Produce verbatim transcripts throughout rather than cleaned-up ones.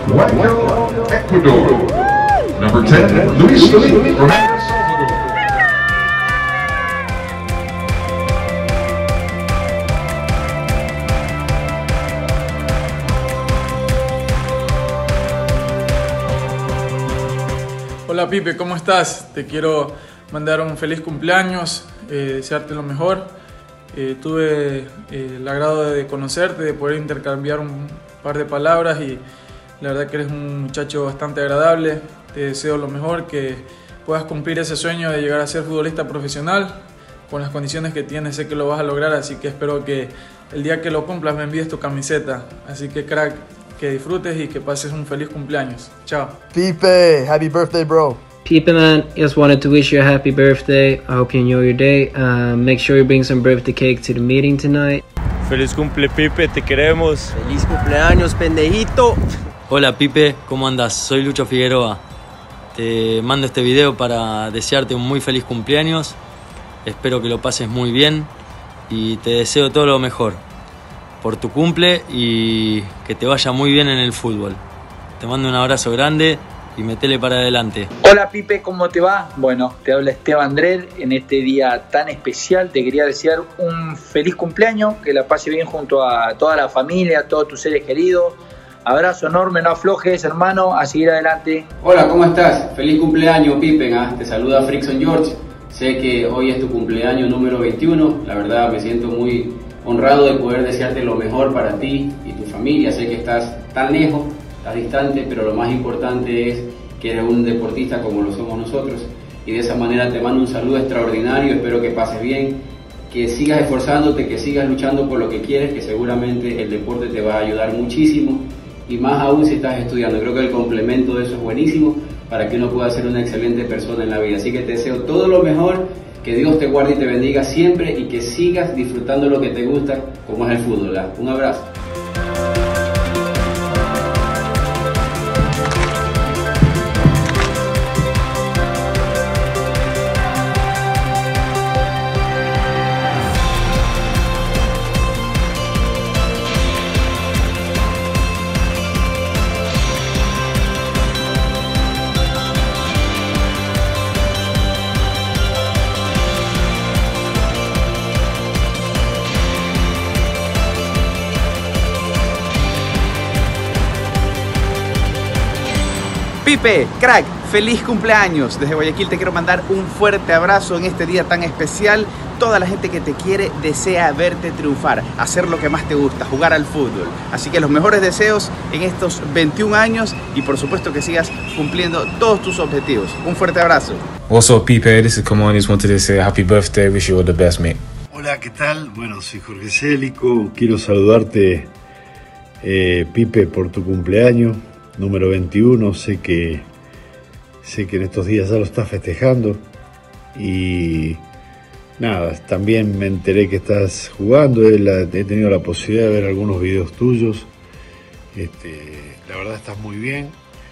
Guayaquil, Ecuador. Number ten, Luis Felipe from El Salvador. Hola Pipe, ¿cómo estás? Te quiero mandar un feliz cumpleaños, eh, desearte lo mejor. Eh, tuve eh, el agrado de conocerte, de poder intercambiar un par de palabras y la verdad que eres un muchacho bastante agradable. Te deseo lo mejor, que puedas cumplir ese sueño de llegar a ser futbolista profesional. Con las condiciones que tienes sé que lo vas a lograr, así que espero que el día que lo cumplas me envíes tu camiseta. Así que crack, que disfrutes y que pases un feliz cumpleaños. Chao. Pipe, happy birthday, bro. Pipe, man, just wanted to wish you a happy birthday. I hope you enjoy your day. Uh, make sure you bring some birthday cake to the meeting tonight. Feliz cumple, Pipe, te queremos. Feliz cumpleaños, pendejito. Hola Pipe, ¿cómo andas? Soy Lucho Figueroa. Te mando este video para desearte un muy feliz cumpleaños. Espero que lo pases muy bien y te deseo todo lo mejor por tu cumple y que te vaya muy bien en el fútbol. Te mando un abrazo grande y metele para adelante. Hola Pipe, ¿cómo te va? Bueno, te habla Esteban Dredd. En este día tan especial te quería desear un feliz cumpleaños, que la pase bien junto a toda la familia, a todos tus seres queridos. Abrazo enorme, no aflojes, hermano, a seguir adelante. Hola, ¿cómo estás? Feliz cumpleaños, Pipe. ¿eh? Te saluda Frickson George. Sé que hoy es tu cumpleaños número veintiuno. La verdad me siento muy honrado de poder desearte lo mejor para ti y tu familia. Sé que estás tan lejos, estás distante, pero lo más importante es que eres un deportista como lo somos nosotros. Y de esa manera te mando un saludo extraordinario. Espero que pases bien, que sigas esforzándote, que sigas luchando por lo que quieres, que seguramente el deporte te va a ayudar muchísimo. Y más aún si estás estudiando. Creo que el complemento de eso es buenísimo para que uno pueda ser una excelente persona en la vida. Así que te deseo todo lo mejor, que Dios te guarde y te bendiga siempre y que sigas disfrutando lo que te gusta, como es el fútbol. ¿eh? Un abrazo. Pipe, crack, feliz cumpleaños. Desde Guayaquil te quiero mandar un fuerte abrazo en este día tan especial. Toda la gente que te quiere desea verte triunfar, hacer lo que más te gusta, jugar al fútbol. Así que los mejores deseos en estos veintiún años y por supuesto que sigas cumpliendo todos tus objetivos. Un fuerte abrazo. What's up, Pipe? This is Kamon. Just wanted to say happy birthday. Wish you all the best, mate. Hola, ¿qué tal? Bueno, soy Jorge Célico. Quiero saludarte, eh, Pipe, por tu cumpleaños número veintiuno. Sé que, sé que en estos días ya lo estás festejando. Y nada, también me enteré que estás jugando. He, la, he tenido la posibilidad de ver algunos videos tuyos. Este, la verdad estás muy bien.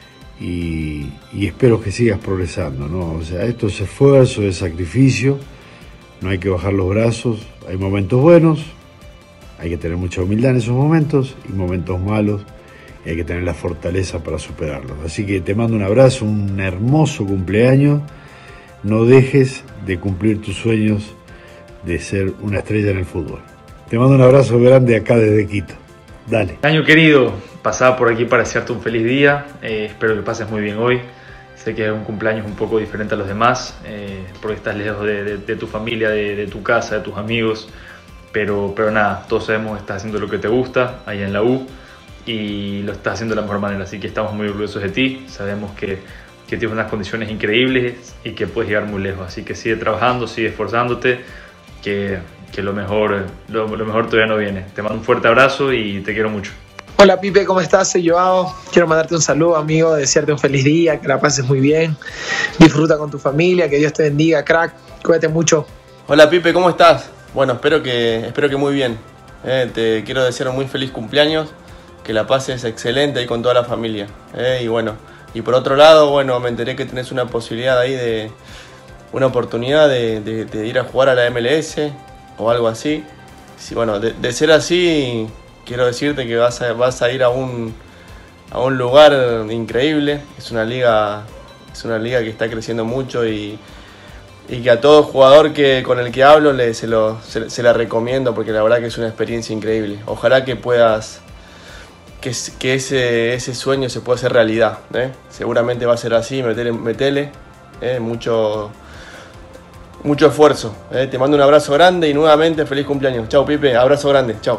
Y, y espero que sigas progresando, ¿no? O sea, esto es esfuerzo, es sacrificio. No hay que bajar los brazos. Hay momentos buenos. Hay que tener mucha humildad en esos momentos. Y momentos malos. Y hay que tener la fortaleza para superarlos. Así que te mando un abrazo, un hermoso cumpleaños. No dejes de cumplir tus sueños de ser una estrella en el fútbol. Te mando un abrazo grande acá desde Quito. Dale. Año querido, pasaba por aquí para desearte un feliz día. Eh, espero que pases muy bien hoy. Sé que es un cumpleaños un poco diferente a los demás, eh, porque estás lejos de, de, de tu familia, de, de tu casa, de tus amigos. Pero, pero nada, todos sabemos que estás haciendo lo que te gusta ahí en la U. Y lo estás haciendo de la mejor manera, así que estamos muy orgullosos de ti. Sabemos que, que tienes unas condiciones increíbles y que puedes llegar muy lejos, así que sigue trabajando, sigue esforzándote, que, que lo, mejor, lo, lo mejor todavía no viene. Te mando un fuerte abrazo y te quiero mucho. Hola Pipe, ¿cómo estás? Soy Joao. Quiero mandarte un saludo, amigo, desearte un feliz día, que la pases muy bien. Disfruta con tu familia, que Dios te bendiga, crack. Cuídate mucho. Hola Pipe, ¿cómo estás? Bueno, espero que, espero que muy bien. Eh, te quiero desear un muy feliz cumpleaños. Que la pases excelente ahí con toda la familia. ¿eh? Y bueno, y por otro lado, bueno, me enteré que tenés una posibilidad ahí de, una oportunidad de, de, de ir a jugar a la M L S o algo así. Sí, bueno, de, de ser así, quiero decirte que vas a, vas a ir a un, a un lugar increíble. Es una liga, es una liga que está creciendo mucho y, y que a todo jugador que, con el que hablo le, se, lo, se, se la recomiendo, porque la verdad que es una experiencia increíble. Ojalá que puedas, que, que ese, ese sueño se pueda hacer realidad, ¿eh? Seguramente va a ser así, metele, metele ¿eh? mucho, mucho esfuerzo. ¿eh? Te mando un abrazo grande y nuevamente feliz cumpleaños. Chao, Pipe, abrazo grande, chao.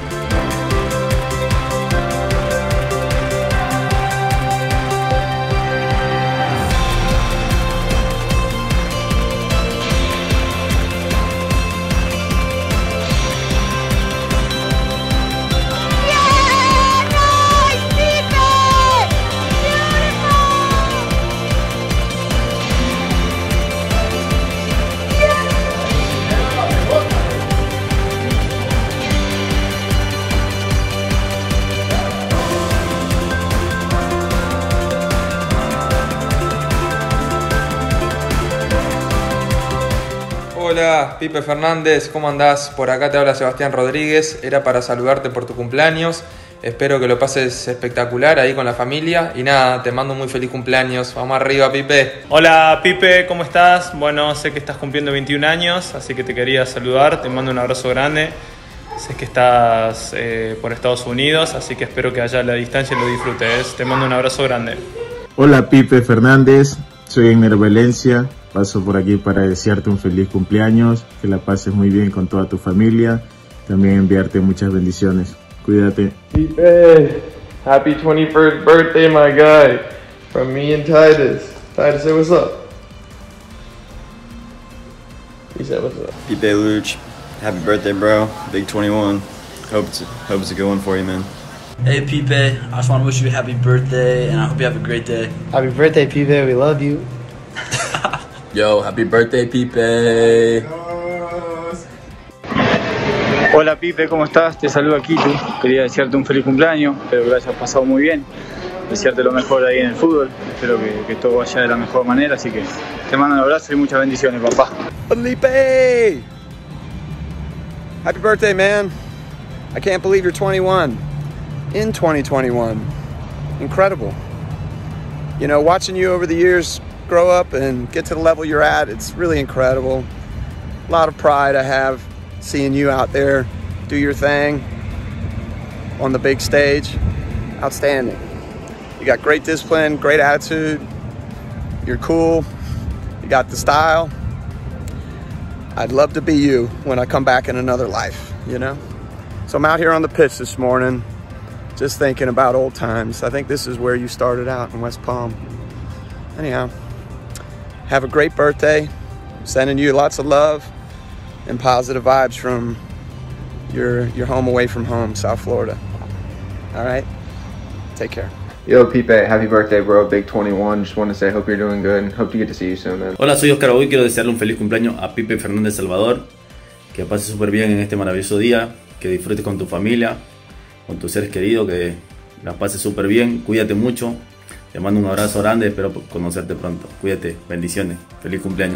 Hola, Pipe Fernández, ¿cómo andás? Por acá te habla Sebastián Rodríguez, era para saludarte por tu cumpleaños, espero que lo pases espectacular ahí con la familia y nada, te mando un muy feliz cumpleaños, vamos arriba, Pipe. Hola, Pipe, ¿cómo estás? Bueno, sé que estás cumpliendo veintiún años, así que te quería saludar, te mando un abrazo grande. Sé que estás eh, por Estados Unidos, así que espero que allá a la distancia lo disfrutes. Te mando un abrazo grande. Hola, Pipe Fernández, soy Egner Valencia. Paso por aquí para desearte un feliz cumpleaños, que la pases muy bien con toda tu familia, también enviarte muchas bendiciones. Cuídate. Pipe, happy twenty-first birthday, my guy, from me and Titus. Titus, say what's up. He said what's up. Pipe Luch, happy birthday, bro. Big twenty-one. Hope it's, hope it's a good one for you, man. Hey Pipe, I just want to wish you a happy birthday and I hope you have a great day. Happy birthday, Pipe. We love you. Yo, happy birthday, Pipe. Hola Pipe, ¿cómo estás? Te saluda Kitu. Quería desearte un feliz cumpleaños, espero que lo hayas pasado muy bien. Desearte lo mejor ahí en el fútbol, espero que, que todo vaya de la mejor manera, así que te mando un abrazo y muchas bendiciones, papá. Felipe! Happy birthday, man. I can't believe you're twenty-one. In twenty twenty-one. Incredible. You know, watching you over the years grow up and get to the level you're at, it's really incredible. A lot of pride I have seeing you out there do your thing on the big stage. Outstanding. You got great discipline, great attitude. You're cool. You got the style. I'd love to be you when I come back in another life, you know? So I'm out here on the pitch this morning, just thinking about old times. I think this is where you started out in West Palm. Anyhow, have a great birthday. I'm sending you lots of love and positive vibes from your, your home away from home, South Florida. All right? Take care. Yo, Pipe, happy birthday, bro. Big twenty-one. Just want to say, hope you're doing good and hope to get to see you soon, man. Hola, soy Oscar Boy. Quiero desearle un feliz cumpleaños a Pipe Fernández Salvador. Que pase súper bien en este maravilloso día. Que disfrutes con tu familia, con tus seres queridos. Que la pases súper bien. Cuídate mucho. Te mando un abrazo grande. Espero conocerte pronto. Cuídate. Bendiciones. Feliz cumpleaños.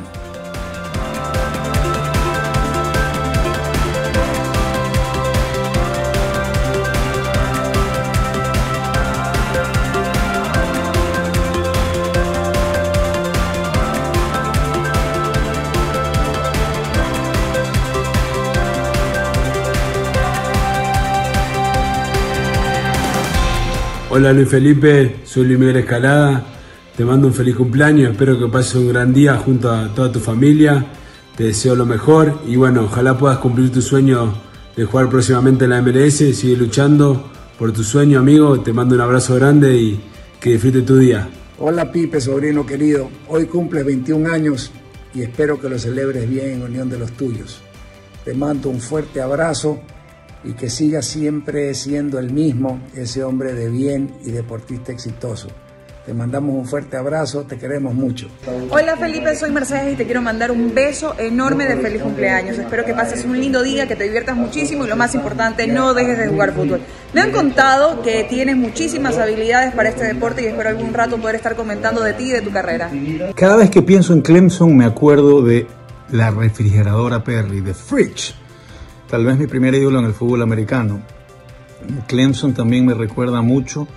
Hola Luis Felipe, soy Luis Miguel Escalada, te mando un feliz cumpleaños, espero que pases un gran día junto a toda tu familia, te deseo lo mejor y bueno, ojalá puedas cumplir tu sueño de jugar próximamente en la M L S, sigue luchando por tu sueño amigo, te mando un abrazo grande y que disfrutes tu día. Hola Pipe, sobrino querido, hoy cumples veintiún años y espero que lo celebres bien en unión de los tuyos. Te mando un fuerte abrazo y que siga siempre siendo el mismo, ese hombre de bien y deportista exitoso. Te mandamos un fuerte abrazo, te queremos mucho. Hola Felipe, soy Mercedes y te quiero mandar un beso enorme de feliz cumpleaños. Espero que pases un lindo día, que te diviertas muchísimo y lo más importante, no dejes de jugar fútbol. Me han contado que tienes muchísimas habilidades para este deporte y espero algún rato poder estar comentando de ti y de tu carrera. Cada vez que pienso en Clemson me acuerdo de la refrigeradora Perry, de Fridge. Tal vez mi primer ídolo en el fútbol americano. Clemson también me recuerda mucho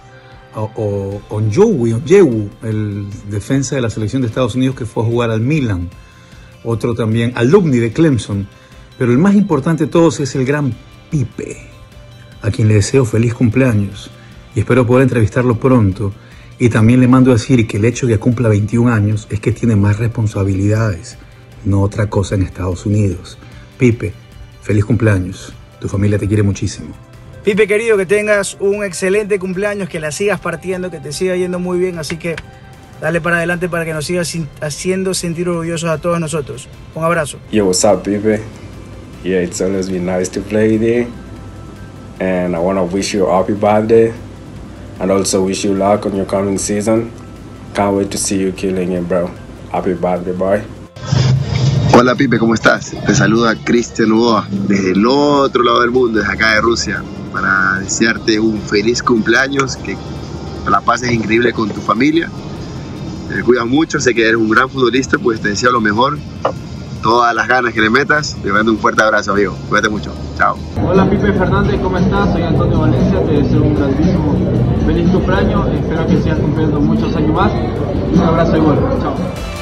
o Onyewu, Onyewu, el defensa de la selección de Estados Unidos que fue a jugar al Milan, otro también alumni de Clemson, pero el más importante de todos es el gran Pipe, a quien le deseo feliz cumpleaños y espero poder entrevistarlo pronto. Y también le mando a decir que el hecho de que cumpla veintiún años es que tiene más responsabilidades, no otra cosa en Estados Unidos. Pipe, feliz cumpleaños, tu familia te quiere muchísimo. Pipe querido, que tengas un excelente cumpleaños, que la sigas partiendo, que te siga yendo muy bien, así que dale para adelante para que nos sigas haciendo sentir orgullosos a todos nosotros. Un abrazo. Yo, what's up, Pipe? Yeah, it's always been nice to play there, and I want to wish you a happy birthday, and also wish you luck on your coming season. Can't wait to see you killing it, bro. Happy birthday, boy. Hola Pipe, ¿cómo estás? Te saluda Cristian Novoa desde el otro lado del mundo, desde acá de Rusia, para desearte un feliz cumpleaños, que la pases increíble con tu familia. Te cuidas mucho, sé que eres un gran futbolista, pues te deseo lo mejor, todas las ganas que le metas. Te mando un fuerte abrazo, amigo. Cuídate mucho. Chao. Hola Pipe Fernández, ¿cómo estás? Soy Antonio Valencia, te deseo un grandísimo feliz cumpleaños, espero que sigas cumpliendo muchos años más. Un abrazo igual, chao.